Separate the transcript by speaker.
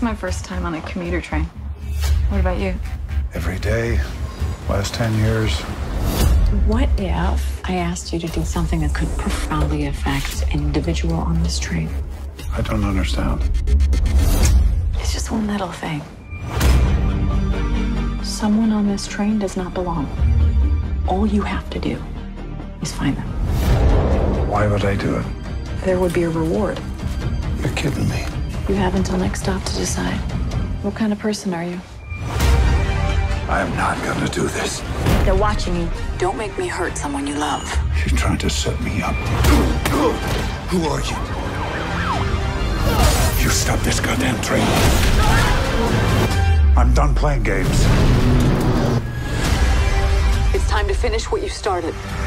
Speaker 1: It's my first time on a commuter train. What about you?
Speaker 2: Every day, last 10 years.
Speaker 3: What if I asked you to do something that could profoundly affect an individual on this train?
Speaker 2: I don't understand.
Speaker 3: It's just one little thing. Someone on this train does not belong. All you have to do is find them.
Speaker 2: Why would I do it?
Speaker 3: There would be a reward.
Speaker 2: You're kidding me.
Speaker 3: You have until next stop to decide. What kind of person are you?
Speaker 2: I am not gonna do this.
Speaker 3: They're watching you. Don't make me hurt someone you love.
Speaker 2: You're trying to set me up. Who are you? You stop this goddamn train. I'm done playing games.
Speaker 3: It's time to finish what you started.